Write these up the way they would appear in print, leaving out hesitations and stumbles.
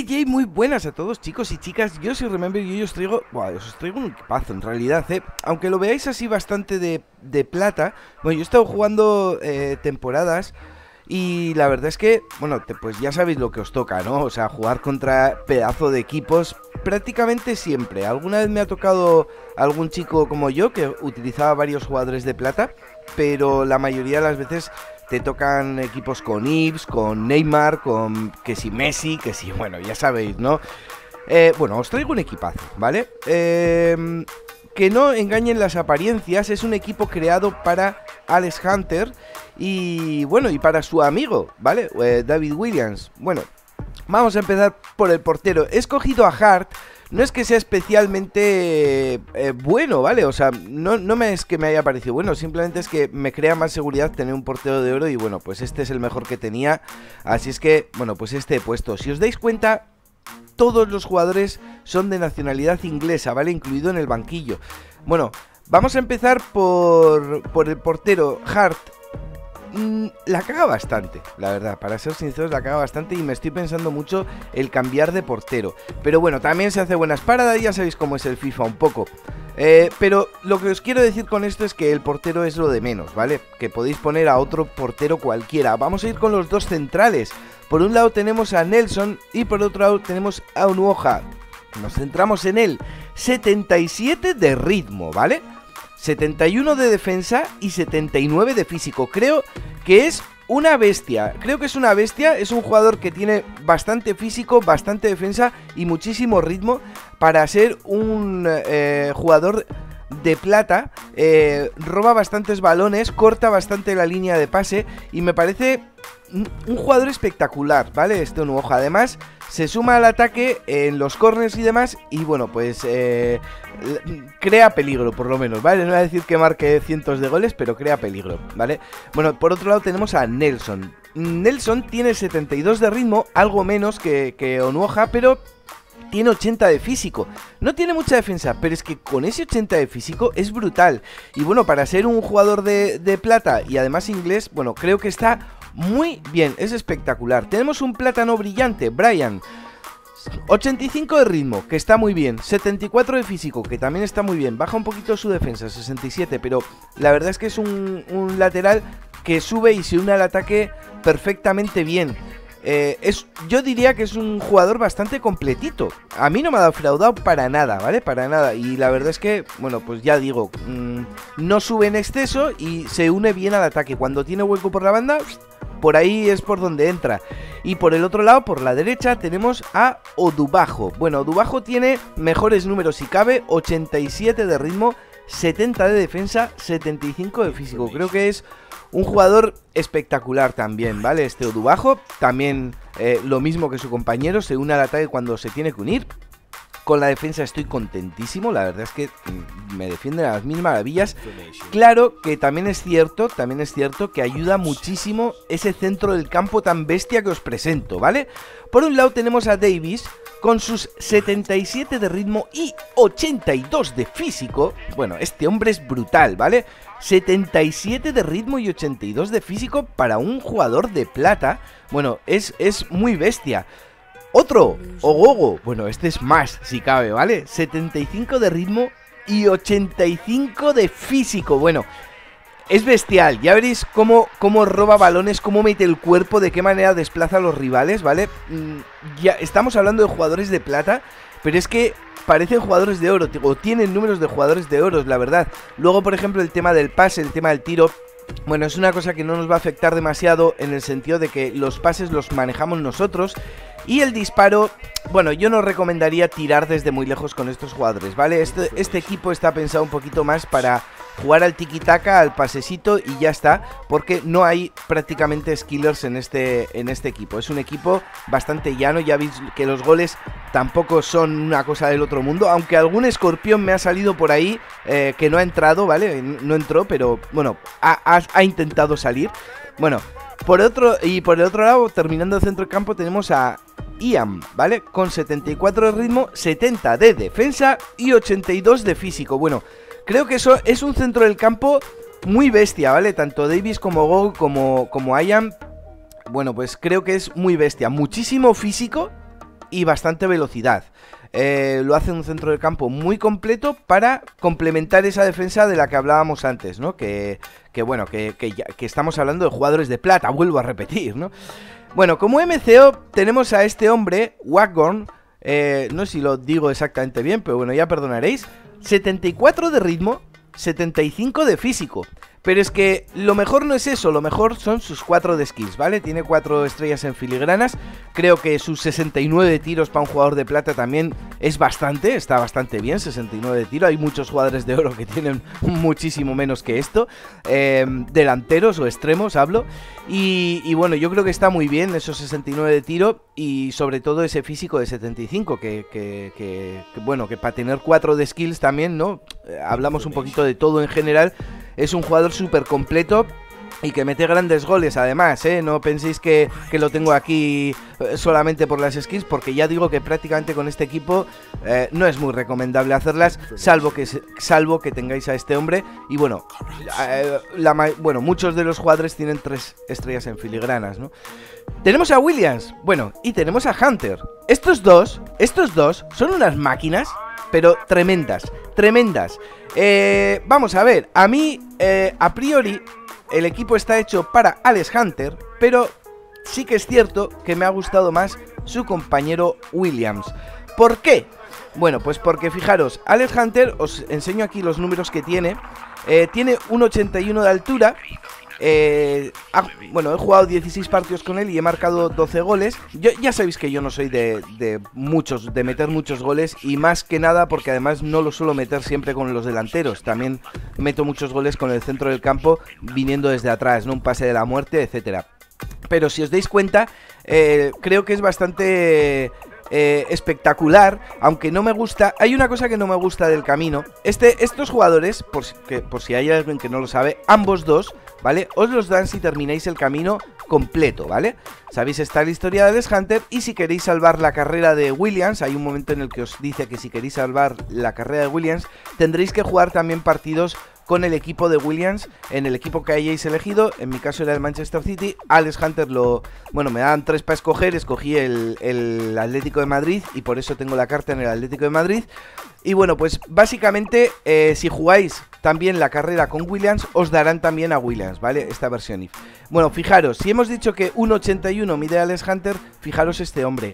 Jay, muy buenas a todos, chicos y chicas. Yo soy Remember y hoy os traigo... Buah, os traigo un equipazo en realidad, ¿eh? Aunque lo veáis así bastante de plata. Bueno, yo he estado jugando temporadas y la verdad es que, bueno, pues ya sabéis lo que os toca, ¿no? O sea, jugar contra pedazo de equipos prácticamente siempre. Alguna vez me ha tocado algún chico como yo que utilizaba varios jugadores de plata, pero la mayoría de las veces te tocan equipos con Ives, con Neymar, con que si Messi, que si, bueno, ya sabéis, ¿no? Bueno, os traigo un equipazo, ¿vale? Que no engañen las apariencias, es un equipo creado para Alex Hunter y, bueno, y para su amigo, ¿vale? David Williams. Bueno, vamos a empezar por el portero. He escogido a Hart. No es que sea especialmente bueno, ¿vale? O sea, no es que me haya parecido bueno, simplemente es que me crea más seguridad tener un portero de oro y bueno, pues este es el mejor que tenía. Así es que, bueno, pues este he puesto. Si os dais cuenta, todos los jugadores son de nacionalidad inglesa, ¿vale? Incluido en el banquillo. Bueno, vamos a empezar por el portero Hart. La caga bastante, la verdad, para ser sinceros la caga bastante y me estoy pensando mucho el cambiar de portero. Pero bueno, también se hace buenas paradas, ya sabéis cómo es el FIFA un poco. Pero lo que os quiero decir con esto es que el portero es lo de menos, ¿vale? Que podéis poner a otro portero cualquiera. Vamos a ir con los dos centrales. Por un lado tenemos a Nelson y por otro lado tenemos a Onuoha. Nos centramos en él. 77 de ritmo, ¿vale? 71 de defensa y 79 de físico. Creo que es una bestia. Creo que es una bestia. Es un jugador que tiene bastante físico, bastante defensa y muchísimo ritmo para ser un jugador de plata. Roba bastantes balones, corta bastante la línea de pase y me parece un jugador espectacular, ¿vale? Este Onuoha. Además, se suma al ataque en los corners y demás y bueno, pues crea peligro por lo menos, ¿vale? No voy a decir que marque cientos de goles, pero crea peligro, ¿vale? Bueno, por otro lado tenemos a Nelson. Nelson tiene 72 de ritmo, algo menos que Onuoha, pero tiene 80 de físico. No tiene mucha defensa, pero es que con ese 80 de físico es brutal. Y bueno, para ser un jugador de plata y además inglés, bueno, creo que está muy bien, es espectacular. Tenemos un plátano brillante, Brian. 85 de ritmo, que está muy bien. 74 de físico, que también está muy bien. Baja un poquito su defensa, 67, pero la verdad es que es un lateral que sube y se une al ataque perfectamente bien. Yo diría que es un jugador bastante completito. A mí no me ha defraudado para nada, ¿vale? Para nada. Y la verdad es que, bueno, pues ya digo, no sube en exceso y se une bien al ataque. Cuando tiene hueco por la banda, por ahí es por donde entra. Y por el otro lado, por la derecha, tenemos a Odubajo. Bueno, Odubajo tiene mejores números si cabe. 87 de ritmo, 70 de defensa, 75 de físico. Creo que es un jugador espectacular también, ¿vale? Este Odubajo, también lo mismo que su compañero, se une al ataque cuando se tiene que unir. Con la defensa estoy contentísimo, la verdad es que me defienden a las mil maravillas. Claro que también es cierto que ayuda muchísimo ese centro del campo tan bestia que os presento, ¿vale? Por un lado tenemos a Davis con sus 77 de ritmo y 82 de físico. Bueno, este hombre es brutal, ¿vale? 77 de ritmo y 82 de físico para un jugador de plata. Bueno, es muy bestia. Otro, Ogogo, bueno, este es más, si cabe, ¿vale? 75 de ritmo y 85 de físico, bueno, es bestial. Ya veréis cómo roba balones, cómo mete el cuerpo, de qué manera desplaza a los rivales, ¿vale? Ya estamos hablando de jugadores de plata, pero es que parecen jugadores de oro, o tienen números de jugadores de oro, la verdad. Luego, por ejemplo, el tema del pase, el tema del tiro. Bueno, es una cosa que no nos va a afectar demasiado en el sentido de que los pases los manejamos nosotros. Y el disparo, bueno, yo no recomendaría tirar desde muy lejos con estos jugadores, ¿vale? Este equipo está pensado un poquito más para jugar al tiki-taka, al pasecito y ya está, porque no hay prácticamente skillers en este equipo. Es un equipo bastante llano, ya veis que los goles tampoco son una cosa del otro mundo, aunque algún escorpión me ha salido por ahí que no ha entrado, ¿vale? No entró, pero bueno, ha intentado salir. Bueno, por el otro lado, terminando el centro del campo, tenemos a Ian, ¿vale? Con 74 de ritmo, 70 de defensa y 82 de físico. Bueno, creo que eso es un centro del campo muy bestia, ¿vale? Tanto Davis como Go como Ian. Bueno, pues creo que es muy bestia. Muchísimo físico y bastante velocidad. Lo hace un centro del campo muy completo para complementar esa defensa de la que hablábamos antes, ¿no? Bueno, que estamos hablando de jugadores de plata, vuelvo a repetir, ¿no? Bueno, como MCO tenemos a este hombre, Waghorn, no sé si lo digo exactamente bien, pero bueno, ya perdonaréis, 74 de ritmo, 75 de físico. Pero es que lo mejor no es eso, lo mejor son sus 4 de skills, ¿vale? Tiene 4 estrellas en filigranas. Creo que sus 69 de tiros para un jugador de plata también es bastante, está bastante bien, 69 de tiro. Hay muchos jugadores de oro que tienen muchísimo menos que esto, delanteros o extremos hablo. Y bueno, yo creo que está muy bien esos 69 de tiro y sobre todo ese físico de 75, bueno, que para tener 4 de skills también, ¿no? Hablamos un poquito de todo en general. Es un jugador súper completo y que mete grandes goles además, ¿eh? No penséis que lo tengo aquí solamente por las skills, porque ya digo que prácticamente con este equipo no es muy recomendable hacerlas, salvo que tengáis a este hombre. Y bueno, bueno, muchos de los jugadores tienen 3 estrellas en filigranas, ¿no? Tenemos a Williams, bueno, y tenemos a Hunter. Estos dos son unas máquinas, pero tremendas, tremendas. Vamos a ver, a mí, a priori, el equipo está hecho para Alex Hunter, pero sí que es cierto que me ha gustado más su compañero Williams. ¿Por qué? Bueno, pues porque fijaros, Alex Hunter, os enseño aquí los números que tiene. Tiene 1,81 de altura. Bueno, he jugado 16 partidos con él y he marcado 12 goles. Ya sabéis que yo no soy de meter muchos goles, y más que nada porque además no lo suelo meter siempre con los delanteros. También meto muchos goles con el centro del campo viniendo desde atrás, ¿no? Un pase de la muerte, etcétera. Pero si os dais cuenta, creo que es bastante espectacular, aunque no me gusta. Hay una cosa que no me gusta del camino. Estos jugadores, por si hay alguien que no lo sabe, ambos dos, ¿vale? Os los dan si termináis el camino completo, ¿vale? Sabéis, está la historia de Alex Hunter, y si queréis salvar la carrera de Williams, hay un momento en el que os dice que si queréis salvar la carrera de Williams, tendréis que jugar también partidos con el equipo de Williams, en el equipo que hayáis elegido. En mi caso era el Manchester City. Alex Hunter bueno, me daban 3 para escoger, escogí el Atlético de Madrid, y por eso tengo la carta en el Atlético de Madrid. Y bueno, pues básicamente, si jugáis también la carrera con Williams, os darán también a Williams, ¿vale? Esta versión IF. Bueno, fijaros, si hemos dicho que 1,81 mide Alex Hunter, fijaros este hombre,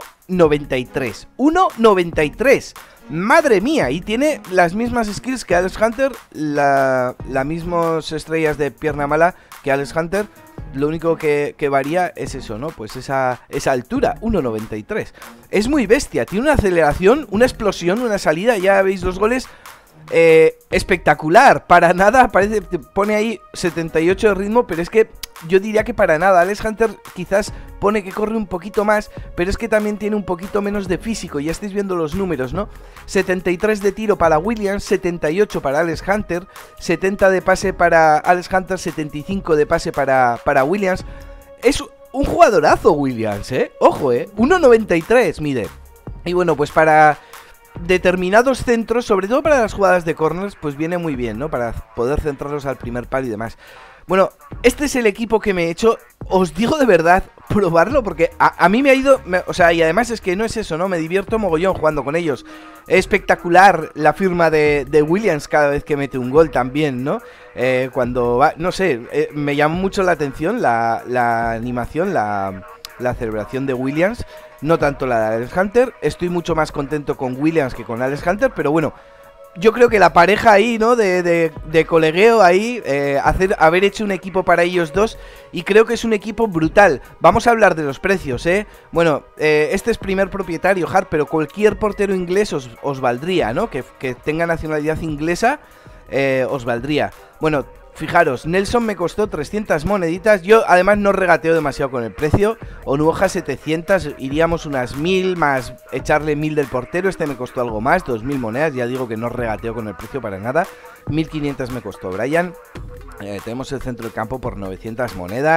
1,93. 1,93. ¡Madre mía! Y tiene las mismas skills que Alex Hunter, las mismas estrellas de pierna mala que Alex Hunter. Lo único que varía es eso, ¿no? Pues esa altura, 1,93. Es muy bestia, tiene una aceleración, una explosión, una salida, ya veis los goles. Espectacular, para nada, parece, pone ahí 78 de ritmo, pero es que yo diría que para nada. Alex Hunter quizás pone que corre un poquito más, pero es que también tiene un poquito menos de físico. Ya estáis viendo los números, ¿no? 73 de tiro para Williams, 78 para Alex Hunter, 70 de pase para Alex Hunter, 75 de pase para Williams. Es un jugadorazo Williams, ojo, 1,93 mide. Y bueno, pues para determinados centros, sobre todo para las jugadas de corners, pues viene muy bien, ¿no? Para poder centrarlos al primer palo y demás. Bueno, este es el equipo que me he hecho. Os digo de verdad, probarlo, porque a mí me ha ido, o sea, y además es que no es eso, ¿no? Me divierto mogollón jugando con ellos. Espectacular la firma de Williams cada vez que mete un gol también, ¿no? Cuando va, no sé, me llama mucho la atención la animación, la celebración de Williams. No tanto la de Alex Hunter. Estoy mucho más contento con Williams que con Alex Hunter, pero bueno, yo creo que la pareja ahí, ¿no? De colegueo ahí, haber hecho un equipo para ellos dos, y creo que es un equipo brutal. Vamos a hablar de los precios, Bueno, este es primer propietario, Hart, pero cualquier portero inglés os valdría, ¿no? Que tenga nacionalidad inglesa, os valdría. Bueno, fijaros, Nelson me costó 300 moneditas. Yo además no regateo demasiado con el precio. Onuoja 700, iríamos unas 1000 más echarle 1000 del portero. Este me costó algo más, 2000 monedas. Ya digo que no regateo con el precio para nada. 1500 me costó Brian. Tenemos el centro del campo por 900 monedas.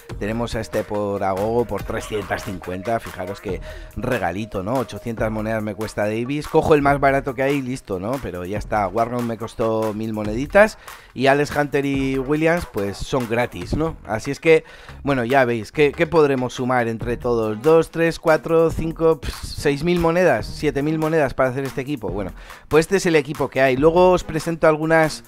Tenemos a este por Agogo por 350, fijaros que regalito, ¿no? 800 monedas me cuesta Davis, cojo el más barato que hay y listo, ¿no? Pero ya está, Warren me costó 1000 moneditas y Alex Hunter y Williams pues son gratis, ¿no? Así es que, bueno, ya veis, ¿qué podremos sumar entre todos? 2, 3, 4, 5, 6000 monedas, 7000 monedas para hacer este equipo. Bueno, pues este es el equipo que hay. Luego os presento algunas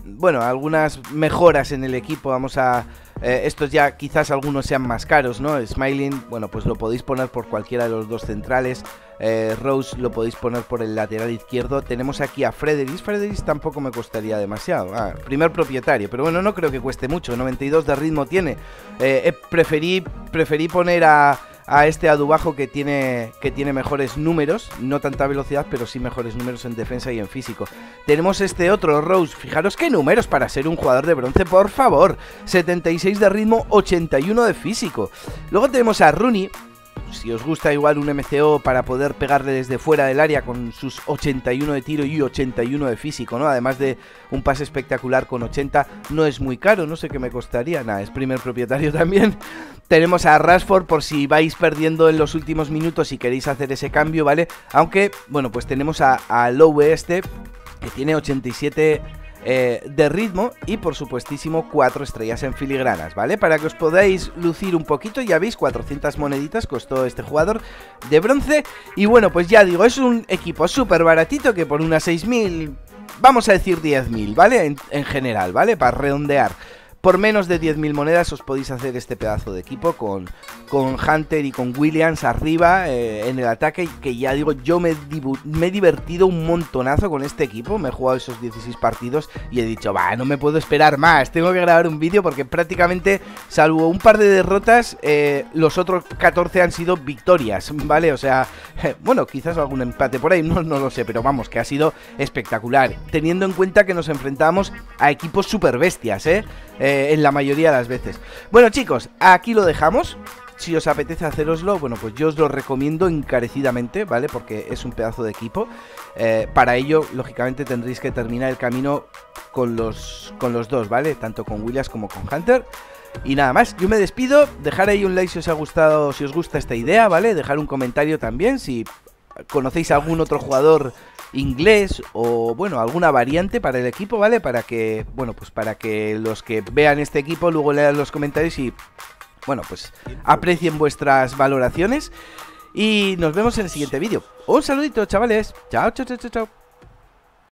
mejoras en el equipo. Vamos a... estos ya quizás algunos sean más caros, ¿no? Smiling, bueno, pues lo podéis poner por cualquiera de los dos centrales. Rose lo podéis poner por el lateral izquierdo. Tenemos aquí a Fredericks. Fredericks tampoco me costaría demasiado. Primer propietario, pero bueno, no creo que cueste mucho. 92 de ritmo tiene. Preferí poner a este Adubajo que tiene mejores números, no tanta velocidad, pero sí mejores números en defensa y en físico. Tenemos este otro, Rose, fijaros qué números para ser un jugador de bronce, por favor. 76 de ritmo, 81 de físico. Luego tenemos a Rooney. Si os gusta igual un MCO para poder pegarle desde fuera del área con sus 81 de tiro y 81 de físico, ¿no? Además de un pase espectacular con 80, no es muy caro, no sé qué me costaría, nada, es primer propietario también. Tenemos a Rashford por si vais perdiendo en los últimos minutos y queréis hacer ese cambio, ¿vale? Aunque, bueno, pues tenemos a Lowe este, que tiene 87 de ritmo y por supuestísimo 4 estrellas en filigranas, ¿vale? Para que os podáis lucir un poquito, ya veis, 400 moneditas costó este jugador de bronce. Y bueno, pues ya digo, es un equipo súper baratito que por unas 6000, vamos a decir 10.000, ¿vale? En general, ¿vale? Para redondear. Por menos de 10.000 monedas os podéis hacer este pedazo de equipo con Hunter y con Williams arriba en el ataque, que ya digo, yo me he divertido un montonazo con este equipo. Me he jugado esos 16 partidos y he dicho, no me puedo esperar más, tengo que grabar un vídeo porque prácticamente, salvo un par de derrotas, los otros 14 han sido victorias, ¿vale? O sea, bueno, quizás algún empate por ahí, no lo sé, pero vamos, que ha sido espectacular, teniendo en cuenta que nos enfrentábamos a equipos super bestias, en la mayoría de las veces. Bueno, chicos, aquí lo dejamos. Si os apetece haceroslo, bueno, pues yo os lo recomiendo encarecidamente, ¿vale? Porque es un pedazo de equipo. Para ello, lógicamente, tendréis que terminar el camino con los dos, ¿vale? Tanto con Williams como con Hunter. Y nada más, yo me despido. Dejar ahí un like si os ha gustado, si os gusta esta idea, ¿vale? Dejar un comentario también si conocéis a algún otro jugador inglés o, bueno, alguna variante para el equipo, ¿vale? Para que, bueno, pues para que los que vean este equipo luego lean los comentarios y, bueno, pues aprecien vuestras valoraciones. Y nos vemos en el siguiente vídeo. Un saludito, chavales. Chao, chao, chao, chao, chao.